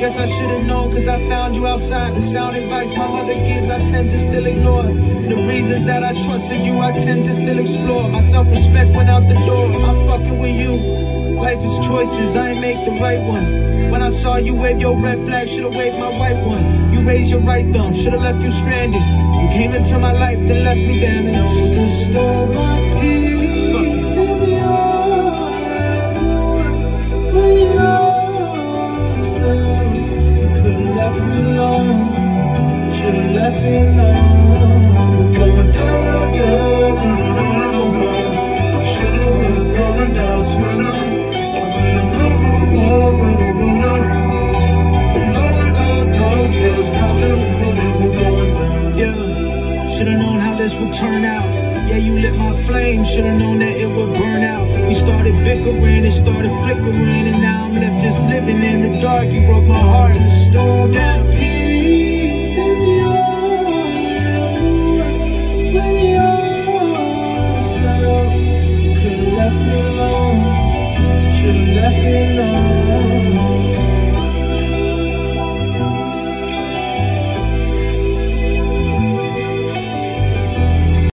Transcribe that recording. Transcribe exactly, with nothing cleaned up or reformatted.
Guess I should've known, cause I found you outside. The sound advice my mother gives, I tend to still ignore. And the reasons that I trusted you, I tend to still explore. My self-respect went out the door, I'm fucking with you. Life is choices, I ain't make the right one. When I saw you wave your red flag, should've waved my white one. You raised your right thumb, should've left you stranded. You came into my life, then left me damaged. Don't disturb my peace. Fuck you. If you're at war with yourself, you could've left me alone. Should've left me alone. We're going down, down, down, down. Should've been going down, swing up. Should've known how this would turn out. Yeah, you lit my flame, should've known that it would burn out. We started bickering, it started flickering, and now I'm left just living in the dark. You broke my heart. Disturb my peace.